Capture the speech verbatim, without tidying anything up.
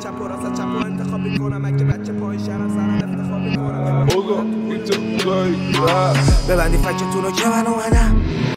چپ و راست چپ و انتخاب میکنم اگه بچه پای شهرم سرم افتخار میکنم بابا این تو گاهی ببندی فکتون رو که من اومدم